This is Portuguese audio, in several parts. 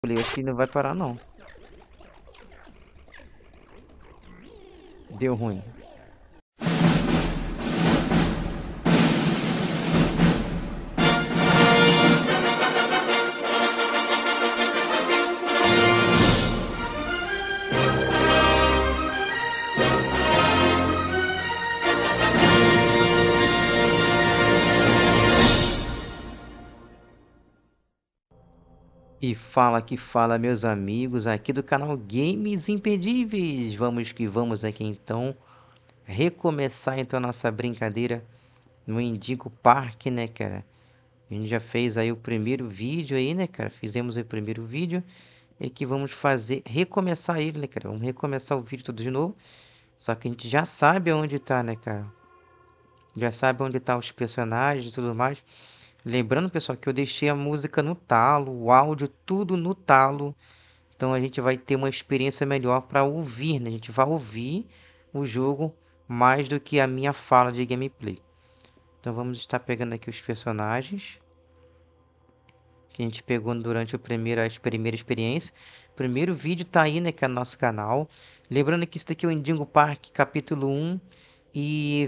Eu acho que não vai parar, não. Deu ruim. E fala que fala, meus amigos, aqui do canal Games Imperdíveis. Vamos que vamos aqui então recomeçar então nossa brincadeira no Indigo Park, né, cara? A gente já fez aí o primeiro vídeo aí, né, cara? Fizemos o primeiro vídeo e que vamos fazer recomeçar ele, né, cara? Vamos recomeçar o vídeo tudo de novo. Só que a gente já sabe onde tá, né, cara? Já sabe onde tá os personagens e tudo mais. Lembrando, pessoal, que eu deixei a música no talo, o áudio tudo no talo. Então a gente vai ter uma experiência melhor para ouvir, né? A gente vai ouvir o jogo mais do que a minha fala de gameplay. Então vamos estar pegando aqui os personagens que a gente pegou durante a primeira experiência. O primeiro vídeo tá aí, né, que é no nosso canal. Lembrando que isso daqui é o Indingo Park capítulo 1 e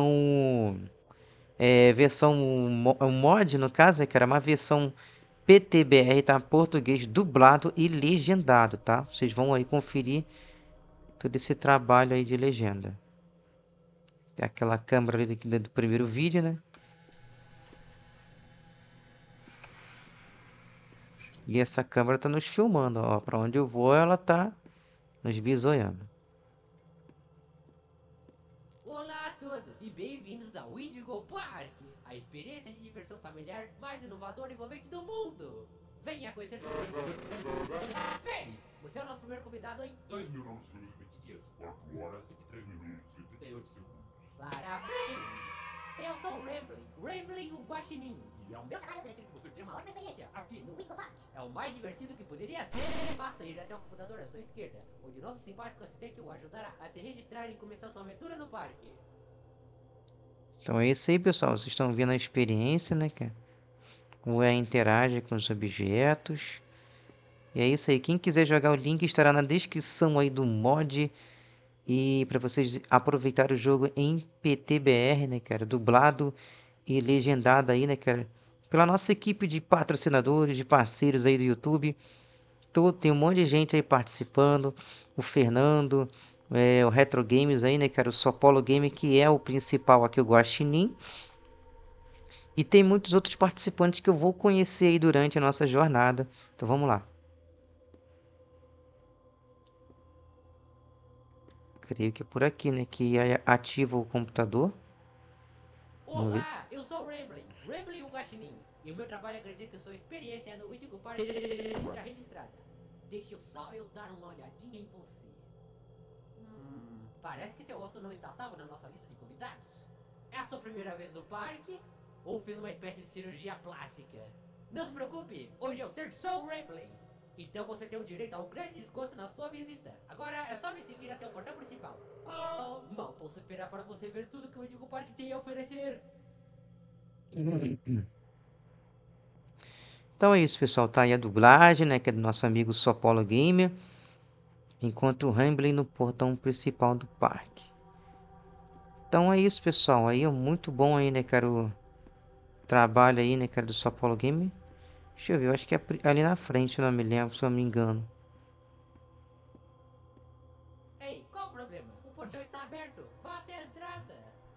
versão mod, no caso, né, que era uma versão PTBR, tá? Português dublado e legendado, tá? Vocês vão aí conferir todo esse trabalho aí de legenda. Tem aquela câmera ali do primeiro vídeo, né? E essa câmera tá nos filmando, ó. Pra onde eu vou, ela tá nos bisoiando. Olá a todos e bem-vindos ao Indigo Park, a experiência de diversão familiar mais inovadora e envolvente do mundo. Venha conhecer seu... Espere! Você é o nosso primeiro convidado em 2.920 dias, 4 horas, 23 minutos e 38 segundos. Parabéns! Eu sou o Rambling o Guaxinim. E é o meu trabalho acredito que você tenha uma ótima experiência aqui no Indigo Park. É o mais divertido que poderia ser. Basta ir até o computador à sua esquerda, onde nosso simpático assistente o ajudará a se registrar e começar sua aventura no parque. Então é isso aí, pessoal. Vocês estão vendo a experiência, né, cara? O E interage com os objetos. E é isso aí. Quem quiser jogar, o link estará na descrição aí do mod. E para vocês aproveitar o jogo em PTBR, né, cara? Dublado e legendado aí, né, cara? Pela nossa equipe de patrocinadores, de parceiros aí do YouTube. Tem um monte de gente aí participando. O Fernando, o Retro Games aí, né, cara? O Sopolo Game, que é o principal aqui, o Guaxinim. E tem muitos outros participantes que eu vou conhecer aí durante a nossa jornada. Então vamos lá. Creio que é por aqui, né? Que ativa o computador. Vamos ver. Olá, eu sou o Rambling o Guaxinim. E o meu trabalho é garantir que sua experiência no Indigo Park seja registrada. Deixa só eu dar uma olhadinha em você. Parece que seu rosto não está salvo na nossa lista de convidados. É a sua primeira vez no parque? Ou fiz uma espécie de cirurgia plástica? Não se preocupe, hoje eu sou o Rambling. Então você tem o direito a um grande desconto na sua visita. Agora é só me seguir até o portão principal. Oh, mal posso esperar para você ver tudo que o Indigo Park tem a oferecer. Então é isso, pessoal. Tá aí a dublagem, né? Que é do nosso amigo Sopolo Gamer. Enquanto o Rambling no portão principal do parque. Então é isso, pessoal. Aí é muito bom aí, né, cara? O trabalho aí, né, cara, do Sopolo Gamer. Deixa eu ver, eu acho que é ali na frente, não me lembro, se eu não me engano. Ei, qual o problema? O portão está aberto. Vá até a entrada.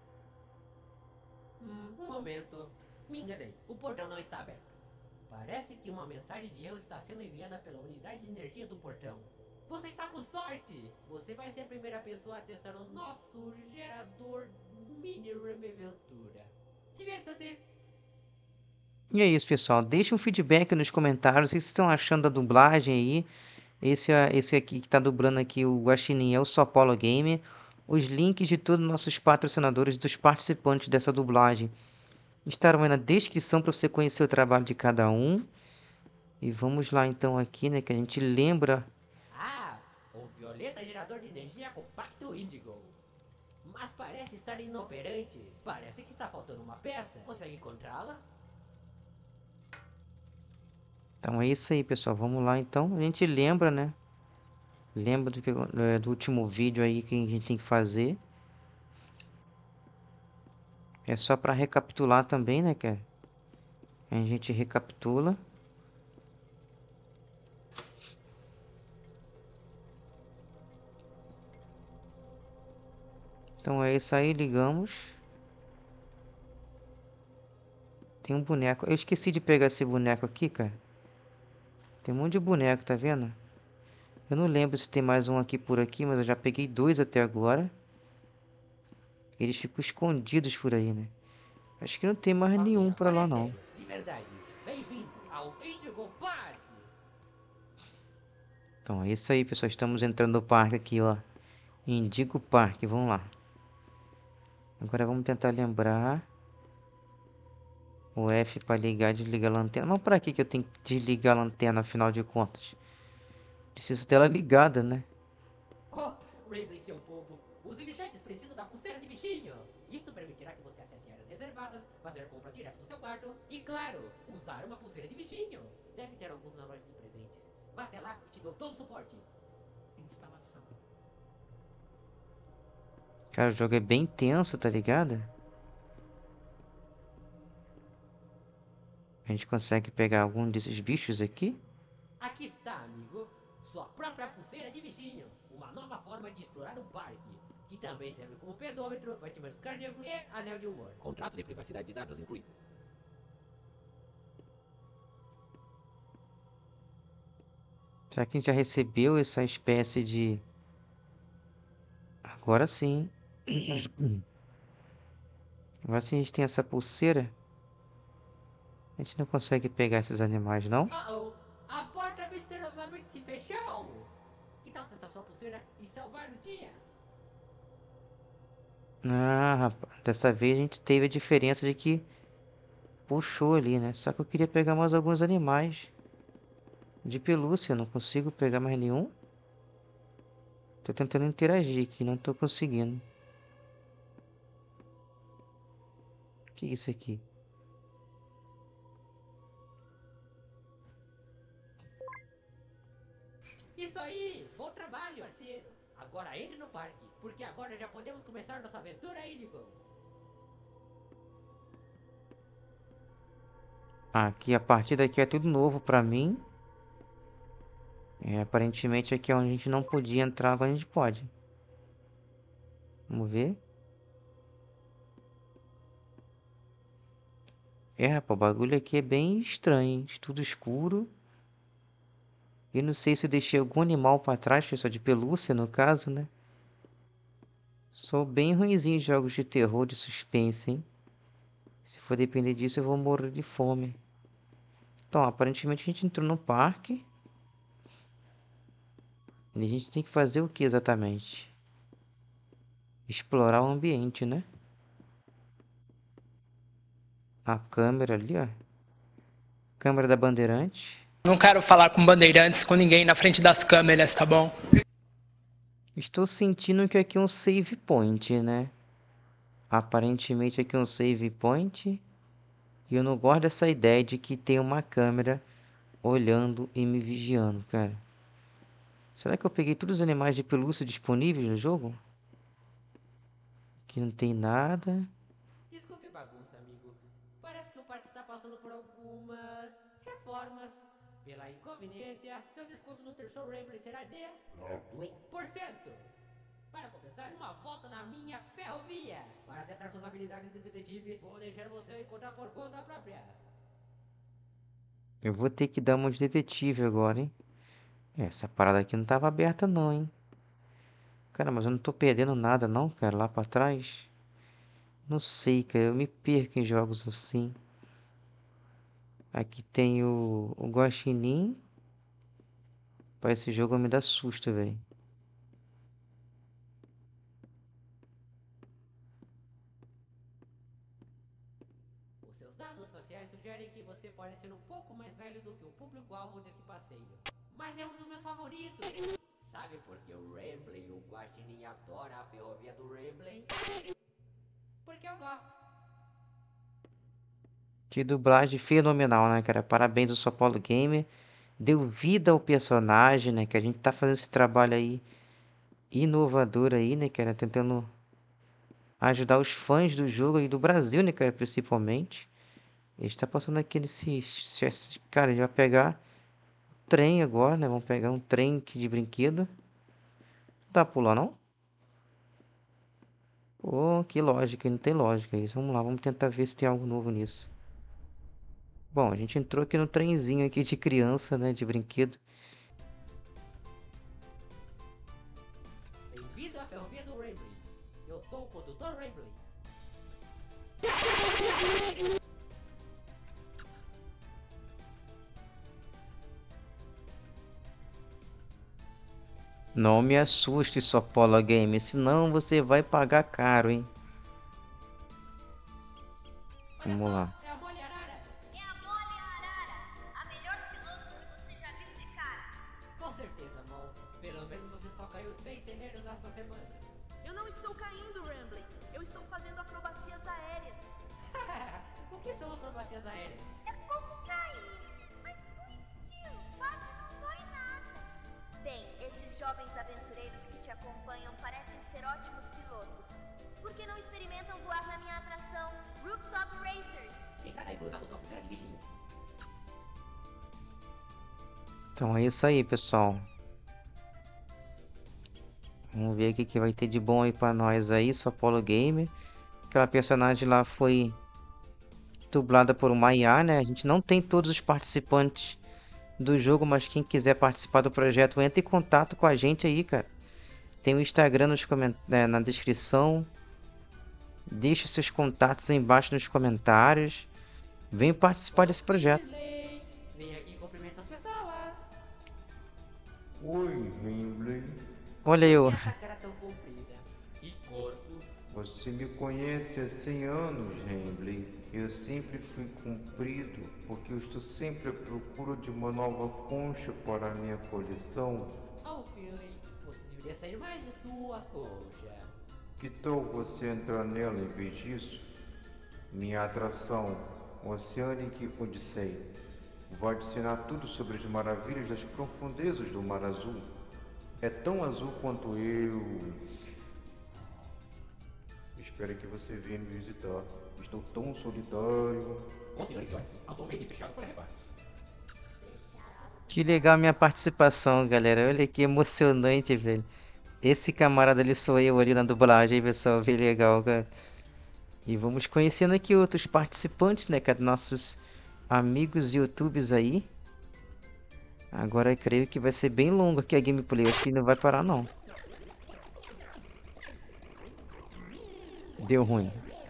Um momento. Me enganei. O portão não está aberto. Parece que uma mensagem de erro está sendo enviada pela unidade de energia do portão. Você está com sorte! Você vai ser a primeira pessoa a testar o nosso gerador mini Remeventura. Divirta-se! E é isso, pessoal. Deixa um feedback nos comentários. O que vocês estão achando da dublagem aí? Esse aqui que tá dublando aqui o Guaxinim é o Sopolo Gamer. Os links de todos os nossos patrocinadores, dos participantes dessa dublagem, estarão aí na descrição para você conhecer o trabalho de cada um. E vamos lá então aqui, né, que a gente lembra. Ah, o Violeta gerador de energia compacto Indigo. Mas parece estar inoperante. Parece que está faltando uma peça. Consegue encontrá-la? Então é isso aí, pessoal. Vamos lá, então. A gente lembra, né? Lembra do último vídeo aí que a gente tem que fazer. É só para recapitular também, né, cara? A gente recapitula. Então é isso aí, ligamos. Tem um boneco. Eu esqueci de pegar esse boneco aqui, cara. Tem um monte de boneco, tá vendo? Eu não lembro se tem mais um aqui por aqui, mas eu já peguei 2 até agora. Eles ficam escondidos por aí, né? Acho que não tem mais Ok, nenhum pra agora lá, é não. sério, de verdade. Bem-vindo ao Indigo Park! Então é isso aí, pessoal. Estamos entrando no parque aqui, ó. Indigo Park. Vamos lá. Agora vamos tentar lembrar. O F para ligar e desligar a lanterna. Mas pra que eu tenho que desligar a lanterna, afinal de contas? Preciso dela ligada, né? Oh, Rainbow, seu bobo. Os visitantes precisam da pulseira de bichinho. Isto permitirá que você acesse áreas reservadas, fazer compra direto do seu quarto e, claro, usar uma pulseira de bichinho. Deve ter alguns na loja de presentes. Vá até lá e te dou todo o suporte. Instalação. Cara, o jogo é bem tenso, tá ligado? A gente consegue pegar algum desses bichos aqui? Aqui está, amigo. Sua própria pulseira de bichinho. Uma nova forma de explorar o parque. Que também serve como pedômetro, batimentos cardíacos e anel de humor. Contrato de privacidade de dados incluído. Será que a gente já recebeu essa espécie de... Agora sim. Agora sim a gente tem essa pulseira. A gente não consegue pegar esses animais, não? Oh, a porta misteriosamente se fechou. Que tal testar sua pulseira e salvar o dia? Ah, rapaz. Dessa vez a gente teve a diferença de que puxou ali, né? Só que eu queria pegar mais alguns animais de pelúcia. Eu não consigo pegar mais nenhum. Tô tentando interagir aqui, não tô conseguindo. Que é isso aqui? Isso aí! Bom trabalho, parceiro! Agora entre no parque, porque agora já podemos começar nossa aventura, Indigo! Aqui, a partir daqui é tudo novo pra mim. Aparentemente aqui é onde a gente não podia entrar, agora a gente pode. Vamos ver. Rapaz, o bagulho aqui é bem estranho, hein? Tudo escuro. Eu não sei se eu deixei algum animal pra trás, pessoal, de pelúcia no caso, né? Sou bem ruinzinho em jogos de terror, de suspense, hein? Se for depender disso, eu vou morrer de fome. Então, aparentemente a gente entrou no parque. E a gente tem que fazer o que exatamente? Explorar o ambiente, né? A câmera ali, ó. Câmera da Bandeirante. Não quero falar com bandeirantes, com ninguém na frente das câmeras, tá bom? Estou sentindo que aqui é um save point, né? Aparentemente aqui é um save point. E eu não gosto dessa ideia de que tem uma câmera olhando e me vigiando, cara. Será que eu peguei todos os animais de pelúcia disponíveis no jogo? Aqui não tem nada. Desculpe a bagunça, amigo. Parece que o parque está passando por algumas reformas. Pela inconveniência, seu desconto no terceiro Rainbow será de 8%. Para começar, uma volta na minha ferrovia. Para testar suas habilidades de detetive, vou deixar você encontrar por conta própria. Eu vou ter que dar uma de detetive agora, hein? Essa parada aqui não tava aberta não, hein? Cara, mas eu não tô perdendo nada não, cara, lá pra trás. Não sei, cara, eu me perco em jogos assim. Aqui tem o Guaxinim. Pá, esse jogo me dá susto, velho. Os seus dados faciais sugerem que você pode ser um pouco mais velho do que o público-alvo desse passeio. Mas é um dos meus favoritos! Sabe por que o Ramblin e o Guaxinim adoram a ferrovia do Ramblin? Porque eu gosto. Que dublagem fenomenal, né, cara? Parabéns ao São Paulo Gamer. Deu vida ao personagem, né? Que a gente tá fazendo esse trabalho aí inovador aí, né, cara? Tentando ajudar os fãs do jogo e do Brasil, né, cara? Principalmente. A gente tá passando aqui Cara, a gente vai pegar trem agora, né? Vamos pegar um trem aqui de brinquedo. Não dá pra pular, não? Pô, que lógica, não tem lógica isso. Vamos lá, vamos tentar ver se tem algo novo nisso. Bom, a gente entrou aqui no trenzinho aqui de criança, né? De brinquedo. Bem-vindo à ferrovia do Ramblin. Eu sou o condutor Ramblin. Não me assuste, Sopola Game, senão você vai pagar caro, hein? Olha Vamos só, lá. é a Molly Arara. É a Molly Arara, a melhor piloto que você já viu de cara. Com certeza, Mol. Pelo menos você só caiu 6 celeiros nesta semana. Eu não estou caindo, Ramblin. Eu estou fazendo acrobacias aéreas. O que são acrobacias aéreas? É como cair, mas com estilo, quase não dói nada. Bem, esses jovens aventureiros que te acompanham parecem ser ótimos pilotos. Por que não experimentam voar na minha atração Rooftop Racers? Fica daí, cruzar o som com de bichinho. Então é isso aí, pessoal. Vamos ver o que vai ter de bom aí pra nós aí, Sopolo Gamer. Aquela personagem lá foi dublada por uma IA, né? A gente não tem todos os participantes do jogo, mas quem quiser participar do projeto, entre em contato com a gente aí, cara. Tem o Instagram na descrição. Deixe seus contatos aí embaixo nos comentários. Vem participar desse projeto. Shirley, vem aqui e cumprimenta as pessoas. Oi, Ramblin. Olha eu. E essa cara tão comprida. E corpo. Você me conhece há 100 anos, Ramblin. Eu sempre fui comprido porque eu estou sempre à procura de uma nova concha para a minha coleção. Oh, Philly, você deveria sair mais de sua coxa. Que tal você entrar nela em vez disso? Minha atração, Oceanic Odyssey, vai te ensinar tudo sobre as maravilhas das profundezas do Mar Azul. É tão azul quanto eu. Espero que você venha me visitar. Estou tão solitário. Com senhor Joyce, atualmente fechado para reparos. Que legal a minha participação, galera. Olha que emocionante, velho. Esse camarada ali sou eu ali na dublagem, pessoal. Bem legal, cara. E vamos conhecendo aqui outros participantes, né, cara? Nossos amigos YouTubers aí. Agora eu creio que vai ser bem longo aqui a gameplay. Acho que não vai parar, não. Deu ruim.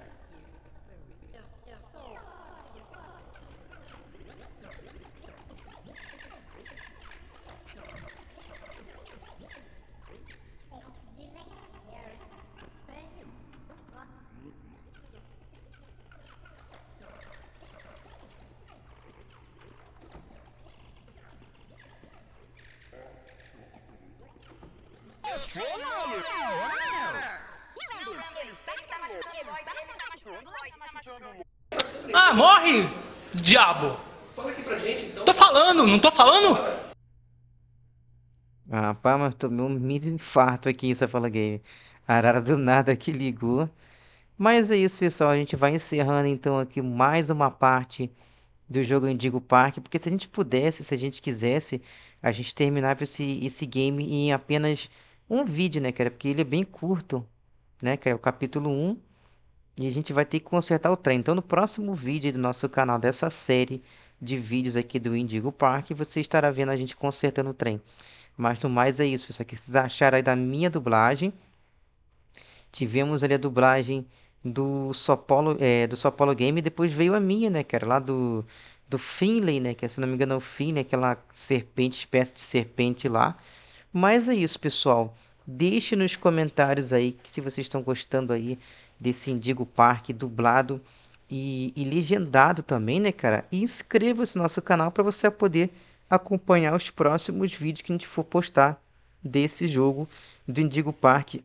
Ah, morre, diabo! Tô falando, não tô falando? Ah, pá, mas tomei um mini infarto aqui em Safala Game. A Arara do nada que ligou. Mas é isso, pessoal. A gente vai encerrando então aqui mais uma parte do jogo Indigo Park. Porque se a gente pudesse, se a gente quisesse, a gente terminava esse game em apenas um vídeo, né, cara? Porque ele é bem curto, né, cara? É o capítulo 1. E a gente vai ter que consertar o trem. Então, no próximo vídeo do nosso canal, dessa série de vídeos aqui do Indigo Park, você estará vendo a gente consertando o trem. Mas no mais é isso, pessoal. O que vocês acharam aí da minha dublagem? Tivemos ali a dublagem do Sopolo Game. E depois veio a minha, né, cara? Lá do Finley, né? Que se não me engano é o Finley, aquela serpente, espécie de serpente lá. Mas é isso, pessoal. Deixe nos comentários aí que se vocês estão gostando aí desse Indigo Park dublado e legendado também, né, cara? E inscreva-se no nosso canal para você poder acompanhar os próximos vídeos que a gente for postar desse jogo do Indigo Park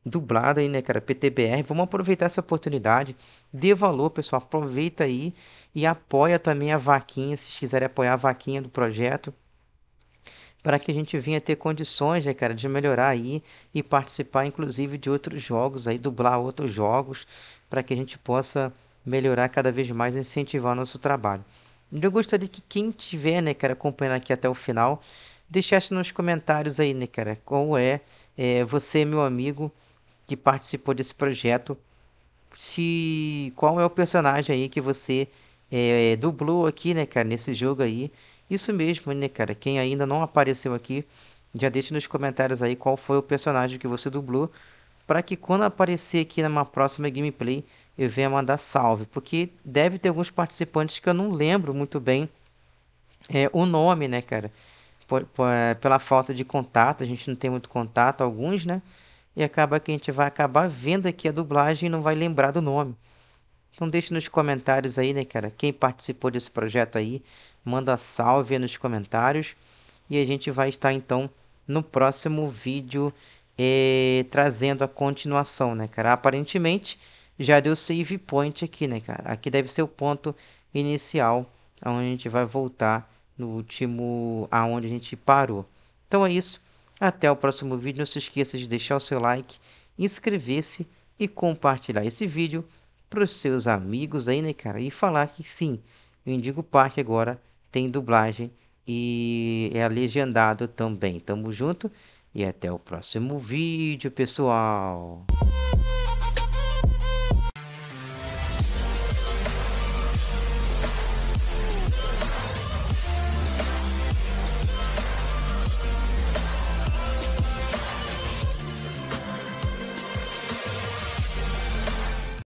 dublado aí, né, cara, PTBR. Vamos aproveitar essa oportunidade, dê valor, pessoal, aproveita aí e apoia também a vaquinha, se vocês quiserem apoiar a vaquinha do projeto, para que a gente venha ter condições, né, cara, de melhorar aí e participar, inclusive, de outros jogos aí, dublar outros jogos, para que a gente possa melhorar cada vez mais e incentivar o nosso trabalho. Eu gostaria que quem tiver, né, cara, acompanhando aqui até o final, deixasse nos comentários aí, né, cara, qual você, meu amigo, que participou desse projeto, se qual é o personagem aí que você dublou aqui, né, cara, nesse jogo aí. Isso mesmo, né, cara? Quem ainda não apareceu aqui, já deixa nos comentários aí qual foi o personagem que você dublou, para que quando aparecer aqui numa próxima gameplay eu venha mandar salve, porque deve ter alguns participantes que eu não lembro muito bem o nome, né, cara? Pela falta de contato, a gente não tem muito contato, alguns, né? E acaba que a gente vai acabar vendo aqui a dublagem e não vai lembrar do nome. Então deixa nos comentários aí, né, cara? Quem participou desse projeto aí, manda salve aí nos comentários. E a gente vai estar então no próximo vídeo trazendo a continuação, né, cara? Aparentemente já deu save point aqui, né, cara? Aqui deve ser o ponto inicial, onde a gente vai voltar no último, aonde a gente parou. Então é isso. Até o próximo vídeo. Não se esqueça de deixar o seu like, inscrever-se e compartilhar esse vídeo para os seus amigos aí, né, cara? E falar que sim, o Indigo Park agora tem dublagem e é legendado também. Tamo junto e até o próximo vídeo, pessoal.